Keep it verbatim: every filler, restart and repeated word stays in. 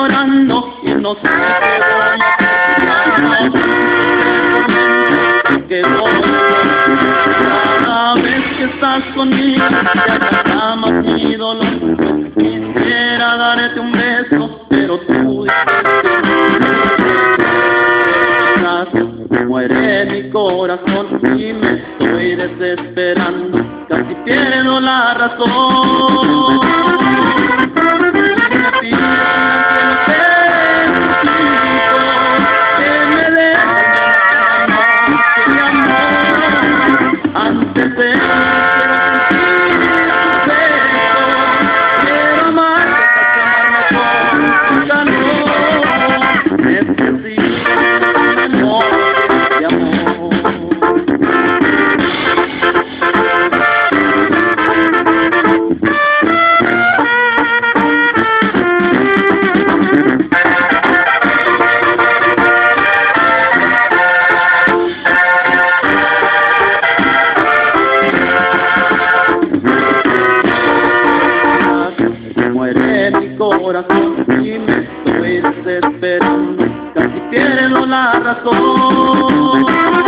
llorando y no sé qué voy a hacer. Que voy cada vez que estás conmigo te ataca más mi dolor. Quisiera darte un beso, pero tú muere mi corazón y me estoy desesperando, casi pierdo la razón. Me pido que me des mi amor antes de quiero amarte hasta quemarme con tu calor. Necesito amor de amor. Muere mi corazón y me estoy desesperando, casi pierdo la razón.